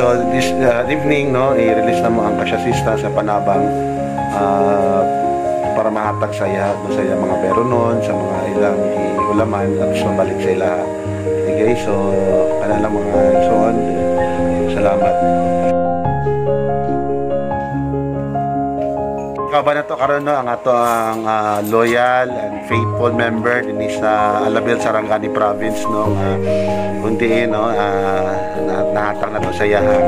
so this evening, no, i-release na mo ang kasyasista sa Panabang para mahatag saya do sa mga peronon, sa mga ilang ulaman at gusto balik sa ila. Okay, so kana lang mga igsoon. Salamat. Kaban na to karon no ang ato ang loyal and faithful member din sa Alabel, Sarangani province no kundi no nahatag na to sa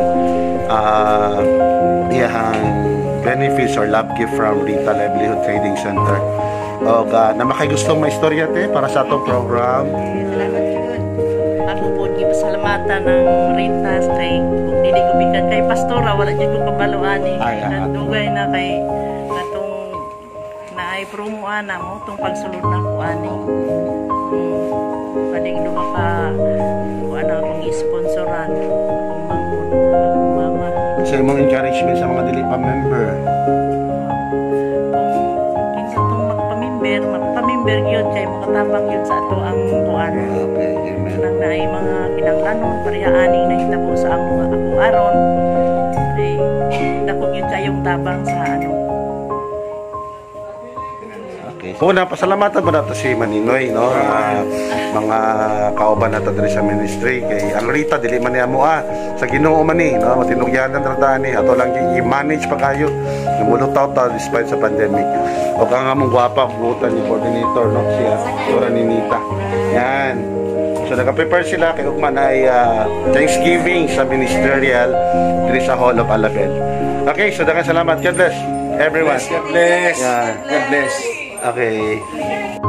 iyahang benefits or love gift from Rita Livelihood Trading Center. O na makigustong may istorya te para sa atong program. Salamat yun. Ako po gipasalamatan ng Rita kay kung dili ko bikan kay pastora wala jud ko kabaluan ni dugay na kay ay promo ana mo tong pagsulod na ko ani. Paling duha ka ana akong i-sponsoran akong mama. Sa imong encouragement sa mga dili pa member. Kung kinsa tong magpamember gyud kay makatabang gyud sa ato ang kuan. Okay, amen. Nang naay mga kinahanglanon pareha aning nahitabo sa ako aron. Ay dako gyud kayong tabang sa ano. Una, pasalamatan mo nato si Maninoy, no? Mga kauban nato diri sa ministry. Kay ang Rita, dili man niya mo sa Ginoo man ni, no? Matinugyanan radaan ni. Ato lang i-manage pa kayo. Lumulutaw ta despite sa pandemic. O ka nga mong gwapa, buutan ni coordinator, no? Siya, Dora ni Nita. Yan. So, naka-prepare sila kay Ukman ay Thanksgiving sa ministerial diri sa Hall of Alabel. Okay, so daghang salamat. God bless everyone. God bless. Yeah. God bless. Okay.